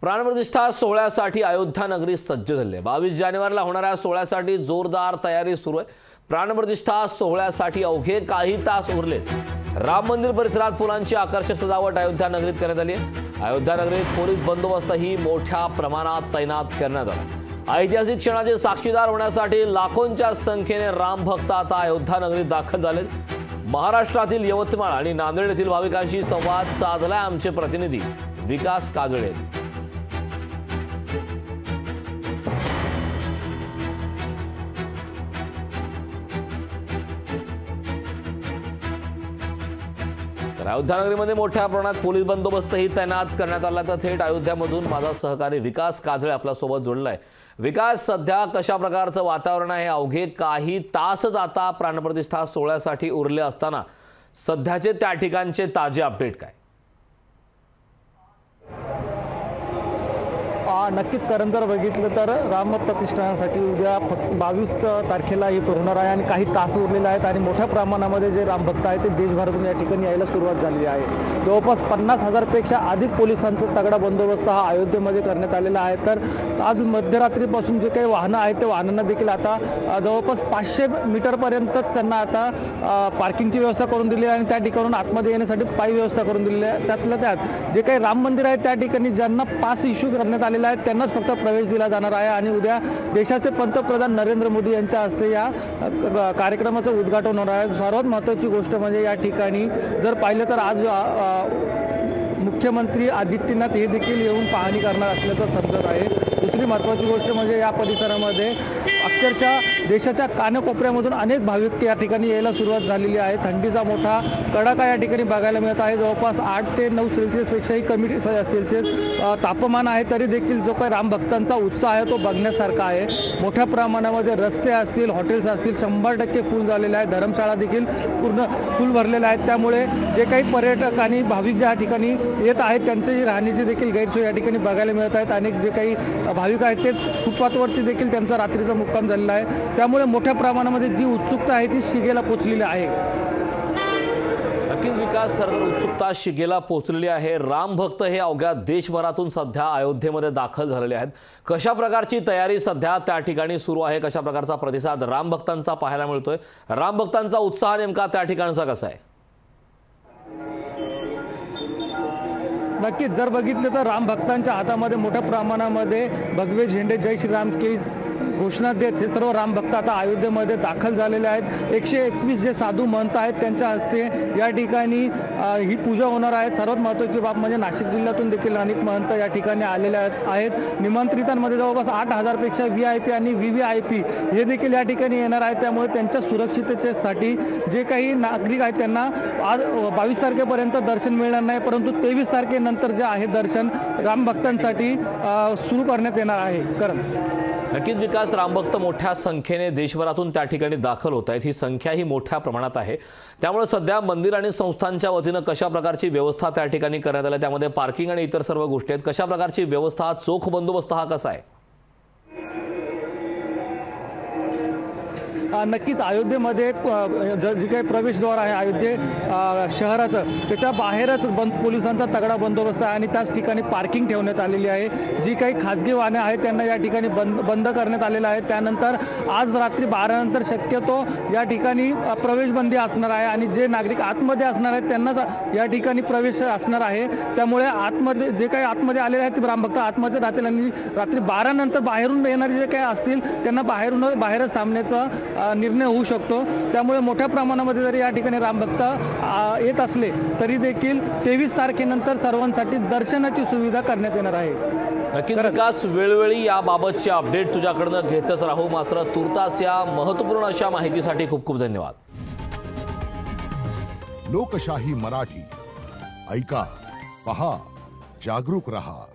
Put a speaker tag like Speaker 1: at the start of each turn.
Speaker 1: प्राणप्रतिष्ठा सोहळ्यासाठी अयोध्या नगरी सज्ज झाली आहे। 22 जानेवारीला होणाऱ्या सोहळ्यासाठी जोरदार तयारी सुरू आहे। प्राणप्रतिष्ठा सोहळ्यासाठी अवघे काही तास उरलेत। राम मंदिर परिसरात फुलांची आकर्षक सजावट अयोध्या नगरीत करण्यात आली आहे। अयोध्या नगरीत पोलीस बंदोबस्तही मोठ्या प्रमाणात तैनात करण्यात आला। ऐतिहासिक क्षणाचे साक्षीदार होण्यासाठी लाखोंच्या संख्येने राम भक्त आता अयोध्या नगरीत दाखल झालेत। महाराष्ट्रातील यवतमाळ आणि नांदेड येथील भाविकांशी संवाद साधलाय आमचे प्रतिनिधी विकास काजळे। अयोध्या नगरीमध्ये मोठ्या प्रमाणात पोलीस बंदोबस्तही तैनात करण्यात आला। तर थेट अयोध्यामधून माझा सहकारी विकास काजळे आपल्या सोबत जोडलाय। विकास, सध्या कशा प्रकारचं वातावरण आहे? अवघे काही तासच आता प्राणप्रतिष्ठा सोहळ्यासाठी उरले असताना सध्याचे त्या ठिकाणचे ताजे अपडेट काय?
Speaker 2: नक्कीच कारण जर बघितलं तर राम प्रतिष्ठानासाठी उद्या 22 तारखेला ही होणार आहे आणि काही तास उरलेले आहेत आणि मोठ्या प्रमाणामध्ये जे रामभक्त आहेत ते देशभरातून या ठिकाणी यायला सुरुवात झालेली आहे। जवळपास 50,000 पेक्षा अधिक पोलिसांचा तगडा बंदोबस्त हा अयोध्येमध्ये करण्यात आलेला आहे। तर आज मध्यरात्रीपासून जे काही वाहनं आहेत ते वाहनांना देखील आता जवळपास 500 मीटरपर्यंतच त्यांना आता पार्किंगची व्यवस्था करून दिली आहे आणि त्या ठिकाणून आतमध्ये येण्यासाठी पायी व्यवस्था करून दिलेली आहे। त्यातल्या त्यात जे काही राम मंदिर आहे त्या ठिकाणी ज्यांना पास इश्यू करण्यात आलेला आहे त्यांनाच फक्त प्रवेश दिला जाणार आहे आणि उद्या देशाचे पंतप्रधान नरेंद्र मोदी यांच्या हस्ते या कार्यक्रमाचं उद्घाटन होणार आहे। सर्वात महत्त्वाची गोष्ट म्हणजे या ठिकाणी जर पाहिलं तर आज मुख्यमंत्री आदित्यनाथ हे देखील येऊन पाहणी करणार असल्याचं समजत आहे। दुसरी महत्त्वाची गोष्ट म्हणजे या परिसरामध्ये अक्षरशः देशाच्या कानाकोपऱ्यामधून अनेक भाविक या ठिकाणी यायला सुरुवात झालेली आहे। थंडीचा मोठा कडाका या ठिकाणी बघायला मिळत आहे। जवळपास 8 ते 9 सेल्सिअसपेक्षाही कमी सेल्सिअस तापमान आहे। तरी देखील जो काही राम भक्तांचा उत्साह आहे तो बघण्यासारखा आहे। मोठ्या प्रमाणामध्ये रस्ते असतील, हॉटेल्स असतील 100% फुल झालेले आहेत। धर्मशाळा देखील पूर्ण फुल भरलेल्या आहेत। त्यामुळे जे काही पर्यटक आणि भाविक ज्या ठिकाणी येत आहेत त्यांची राहण्याची देखील गैरसोय या ठिकाणी बघायला मिळत आहेत। अनेक जे काही भाविक आहेत ते फुटपाथवरती देखील त्यांचा रात्रीचा मुक्काम झालेला आहे। त्यामुळे मोठ्या प्रमाणामध्ये जी उत्सुकता आहे ती शिगेला पोहोचलेली आहे।
Speaker 1: नक्कीच विकास, खरं तर उत्सुकता शिगेला पोहोचलेली आहे। राम भक्त हे अवघ्या देशभरातून सध्या अयोध्येमध्ये दाखल झालेले आहेत। कशा प्रकारची तयारी सध्या त्या ठिकाणी सुरू आहे? कशा प्रकारचा प्रतिसाद राम भक्तांचा पाहायला मिळतोय? राम भक्तांचा उत्साह नेमका त्या ठिकाणचा कसा आहे?
Speaker 2: नक्कीच जर बघितलं तर राम भक्तांच्या हातामध्ये मोठ्या प्रमाणामध्ये भगवे झेंडे जय श्रीराम की घोषणा देत हे सर्व राम भक्त आता अयोध्येमध्ये दाखल झालेले आहेत। 121 जे साधू महंत आहेत त्यांच्या हस्ते या ठिकाणी ही पूजा होणार आहे। सर्वात महत्त्वाची बाब म्हणजे नाशिक जिल्ह्यातून देखील अनेक महंत या ठिकाणी आलेले आहेत। निमंत्रितांमध्ये जवळपास 8,000 पेक्षा VIP आणि VVIP हे देखील या ठिकाणी येणार आहेत। त्यामुळे त्यांच्या सुरक्षिततेसाठी जे काही नागरिक आहेत त्यांना आज 22 तारखेपर्यंत दर्शन मिळणार नाही, परंतु 23 तारखेनंतर जे आहे दर्शन राम भक्तांसाठी सुरू करण्यात येणार आहे। कारण
Speaker 1: नक्कीच विकास, रामभक्त मोठ्या संख्येने देशभरातून त्या ठिकाणी दाखल होत आहेत। ही संख्या ही मोठ्या प्रमाणात आहे। त्यामुळे सध्या मंदिर आणि संस्थांच्या वतीनं कशा प्रकारची व्यवस्था त्या ठिकाणी करण्यात आली? त्यामध्ये पार्किंग आणि इतर सर्व गोष्टी आहेत। कशा प्रकारची व्यवस्था, चोख बंदोबस्त हा कसा आहे?
Speaker 2: नक्कीच अयोध्येमध्ये जे काही प्रवेशद्वार आहे अयोध्ये शहराचं त्याच्या बाहेरच पोलिसांचा तगडा बंदोबस्त आहे आणि त्याच ठिकाणी पार्किंग ठेवण्यात आलेली आहे। जी काही खाजगी वाहने आहेत त्यांना या ठिकाणी बंद करण्यात आलेलं आहे। त्यानंतर आज रात्री 12 नंतर शक्यतो या ठिकाणी प्रवेशबंदी असणार आहे आणि जे नागरिक आतमध्ये असणार आहेत त्यांनाच या ठिकाणी प्रवेश असणार आहे। त्यामुळे आतमध्ये जे काही आतमध्ये आलेले आहेत ते रामभक्त आतमध्ये राहतील आणि रात्री 12 नंतर बाहेरून येणारे जे काही असतील त्यांना बाहेरच थांबण्याचा निर्णय होऊ शकतो। त्यामुळे मोठ्या प्रमाणामध्ये जरी या ठिकाणी रामभक्त येत असले तरी देखील 23 तारखेनंतर सर्वांसाठी दर्शनाची सुविधा करण्यात येणार आहे।
Speaker 1: नक्कीच विकास, वेळोवेळी याबाबतचे अपडेट तुझ्याकडनं घेतच राहू। मात्र तुर्तास या महत्त्वपूर्ण अशा माहितीसाठी खूप खूप धन्यवाद।
Speaker 3: लोकशाही मराठी ऐका, पहा, जागरूक रहा।